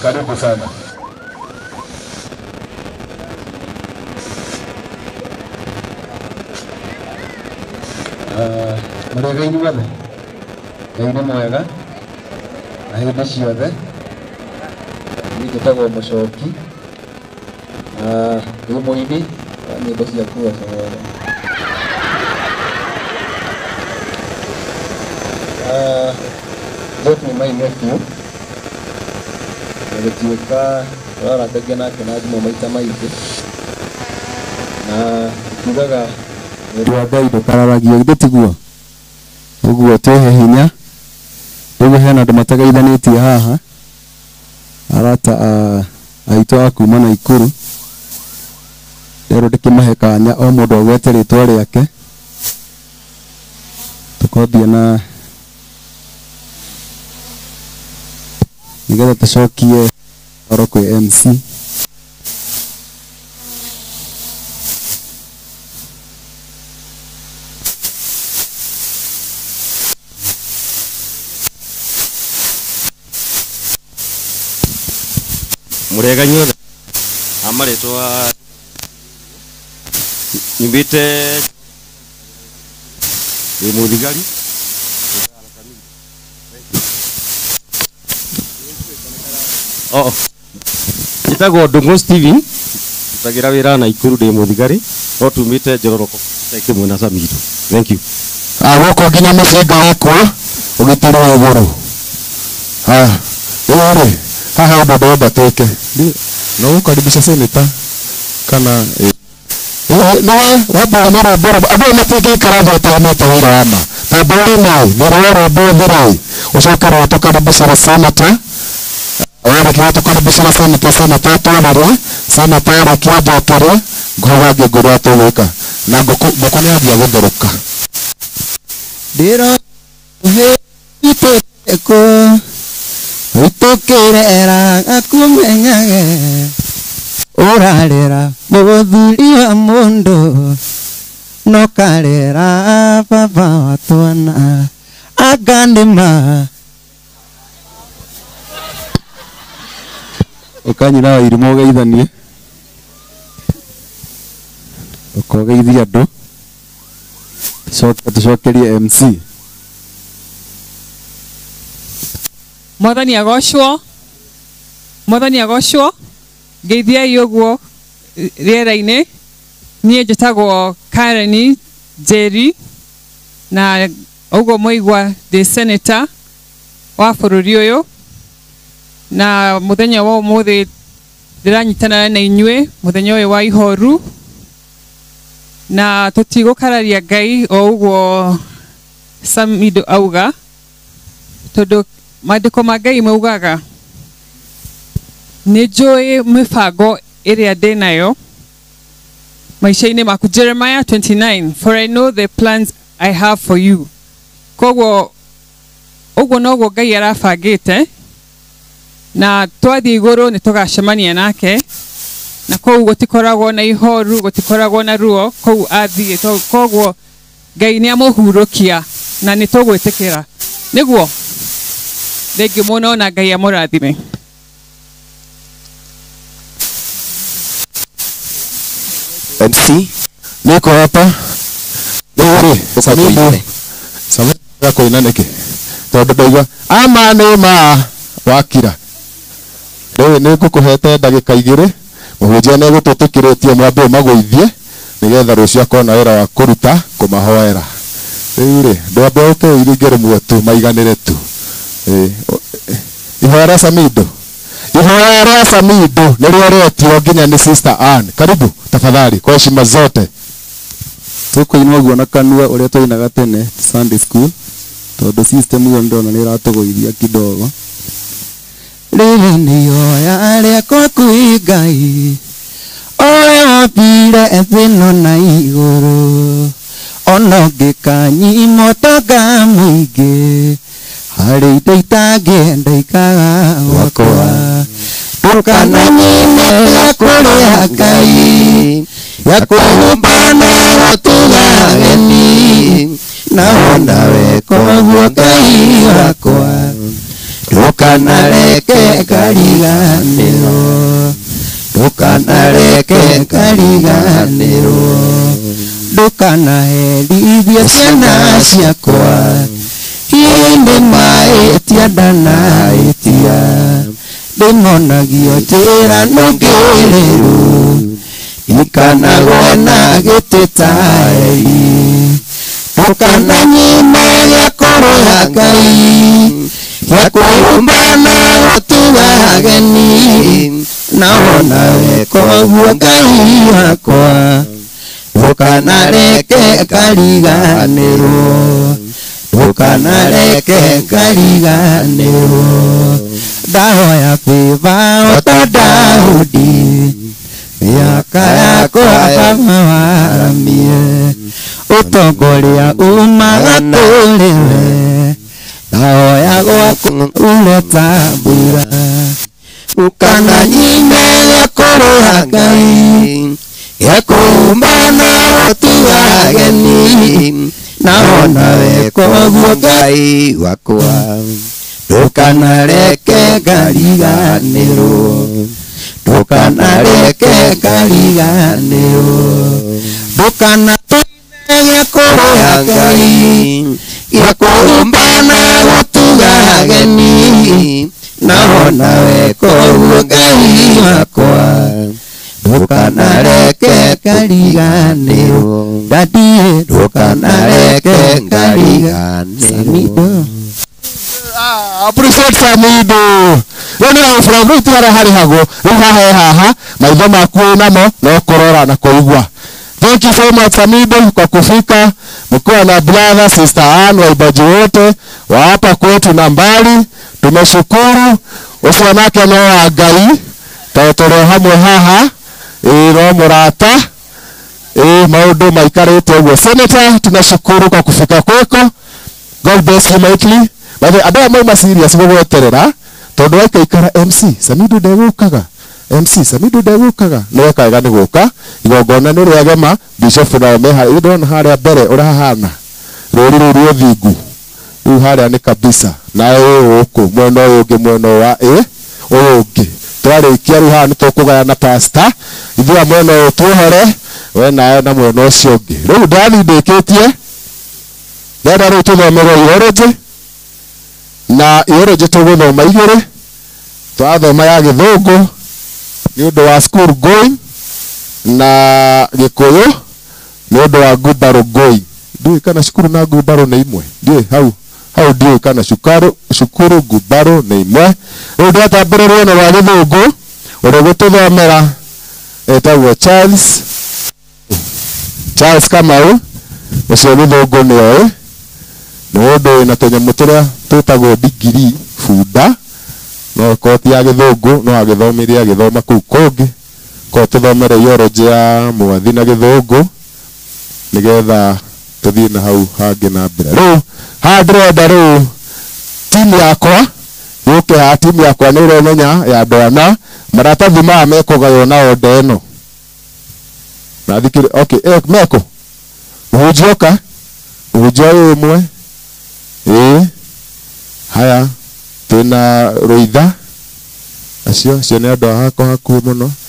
Karibu sana. Murega inyuothe Ngai nĩ mwega na hĩndĩ ciothe. Niĩ njĩtagwo Mũcoki ndĩ mũini wa nyĩmbo cia kuohora. Joke nĩ my nephew gũtuĩka tũrarathĩria nake na thimũ maita maingĩ na tugaga wĩra wa Ngai ndũkararagio githĩ tiguo? Ũguo twĩhe hinya rĩu hena andũ mategeithanĩtie haha arata aitũ a kuma Naikuru rero ndĩkĩmahe kanya o mũndũ agwete rĩtwa rĩake tũkambia na nĩgetha tũcokie ũhoro kwĩ MC. Murega nyothe amaretwa imbite muthigari njĩtagwo Ndung'u Steven tutagira wĩra Naikuru ndĩ muthigari no tumĩte Njororoko kĩmwe na Samido. Thank you. Gũkũ nginya mũcinga wakwa ũgĩtĩrwo igũrũ. Rĩrĩ haha ũndũ ndambatĩke no gũkaribisha seneta kana no wambara marũmbũra andũ matingĩikara thĩ ũtamĩte wĩra wa ma tondũ rĩmwe nĩrwo rũmbũthĩrĩ ũcoke rũtũkaribicĩra seneta warĩkia tũkaribicĩra seneta twarĩrĩa seneta arĩkia njokere ngũga ngĩngũrĩa tũgwĩka na ngũkũ nĩambia gũtherũka ndĩro itĩkũ itũkĩrera akumenyage ũrarera mũthuri wa mũndũ no karera baba wa twana akanĩma ũkanyina wa irimũ ũgeithanie ũkogeithia andũ tũcokerie MC. Mwathani agocwo ngeithiai ũguo rĩera-inĩ. Niĩ njĩtagwo Karen Njeri na ũguo mũigua ndĩ senator wa bũrũri ũyũ na mũthenya wa ũmũthĩ ndĩranyitana na inyuĩ mũthenya ũyũ wa ihoru na tũtigũkararia Ngai o ũguo Samido auga tondũ maandĩko ma Ngai maugaga nĩ njũĩ mĩbango ĩrĩa ndĩ nayo maisha-inĩ maku. Jeremiah 29, for I know the plans I have for you. Koguo ũguo noguo Ngai arabangĩte na twathiĩ igũrũ nĩ tũgacemania nake na kũu gũtikoragwo na ihoru gũtikoragwo na ruo kũu athiĩ. Koguo Ngai nĩ amũhurũkia na nĩ tũgwĩtĩkĩra nĩguo. Thengiũ mũno na Ngai amũrathime. MC niko hapa rĩrĩ Samido kũina nĩkĩ tondũ ndaigua ama nĩ ma wakira rĩu nĩ ngũkũhete ndagĩka igĩrĩ mũhunjia nĩ gũtũtĩkĩrĩtie mwambie magũithie nĩgetha rũciũ akona wĩra wa kũruta kũmahoera. Rĩu rĩ ndwambe ũkĩiringĩre mwetu maiganĩre tu ihoera Samido nĩrĩo rĩetio nginya nĩ Sister Ann. Karibu tafadhali kwa heshima zote. Tũkũinua guo na kanua ũrĩa twainaga tene Sunday school tondũ system ĩyo ndona nĩ ĩratũgũithia kidogo. Rĩrĩ nĩyo rĩakwa kwĩ Ngai ũrĩa wambire thĩ na igũrũ ona ũngĩkanyimwo ũtonga mũingĩ harĩ indo itangĩenda ikaga gwakwa ndũkananyime kũrĩa Ngai yakwĩhumbana tũgageni na wona weka ũguo Ngai wakwa ndũkanareke kariganĩrwo ndukanareke kariganĩrwo ndukanaherithie ciana ciakwa hĩndĩ mahĩtia ndanahĩtia ndĩmonagio njĩra nũngĩrĩru ikanagwe na gĩtĩ ta eri ndukananyime gĩa kũrũya Ngai gĩa kwĩhumba na gũtuga ageni na onawe koguo Ngai wakwa ndukanareke kariganĩrwo ndukanareke kariganĩrwo ndahoya favor ta Daudi miaka yakwa kamawaramie utongoria umaga tũrĩwe ndahoya gwaku uleta mbura ndukananyime gĩa kũrũya Ngai gĩa kũhumba na gũtuga ageni na onawe koguo Ngai wakwa ndukanareke kariganĩrwo ndukanareke kariganĩrwo ndukanatũime gĩa kũrũya Ngai gĩa kũhumba na gũtuga ageni na onawe koguo Ngai wakwa ndukanareke kariganĩrwo ndadie ndukanareke kariganĩrwo appreciate Samido none from right here hari hago haha maitho maku namo no korora na kuigwa. Thank you so much Samido kwa kufika mkoa na brother sister Ann waibaji wote wa hapa kwetu na mbali tumeshukuru usiwanake no wa Ngai totoro hamwe haha ro murata maundu maikarite uguo. Senator tunashukuru kwa kufika kwako, God bless you mightily. Bale andå mauma serious gũgweterera tondũ waikaikara MC Samido ndegũkaga MC Samido ndegũkaga no kaega nĩ gũka igongona nĩ rĩagema Bishop nao meha ndona harĩa mbere ũrahana rũri rũri ũthingu rĩu harĩa nĩ kabisa na ũkũ mwena ũyũ ũngĩ mwena wa ũyũ ũngĩ twarĩkia rĩu haha nĩ tũkũgayana pastor ithuĩ mwena ũyũ tuohore we nawe na mwena ũcio ũngĩ. Rĩu ndandĩkĩtie ndenda rĩu tũthomere theology na theology tũgũthoma igĩrĩ twathoma ya Gĩthũngũ nĩ ũndũ wa school going na Gĩkũyũ nĩ ũndũ wa ngumbarũ going. Ndiũĩ kana cukuru na ngumbarũ nĩ imwe, ndiũĩ hau ndiũĩ kana cukuru ngumbarũ nĩ imwe. Rĩu ndatambĩrĩrwo na wa Gĩthũngũ ũrĩa gũtũthomera etagwo Charles Kamau ũcio Gĩthũngũ nĩoĩ nĩ ũndũ wĩna tũnyamũ tũrĩa twĩtagwo degree bunda no koti ya Gĩthũngũ no agĩthomeire agĩthoma kũu kũngĩ ko tũthomere theology ya Mwathi na Gĩthũngũ nĩgetha tũthiĩ na hau hangĩ na mbere. Rĩu haha ndĩrenda rĩu timu yakwa yũke haha, timu yakwa nĩ ũremenya ya ndwana maratathi maya mekũgaywo na oda ĩno na thikĩrĩ okay meko mũhunjioka mũhunjia ũyũ ũmwe haya twĩna Rũitha acio nĩ andũ a hakwa hakuhĩ mũno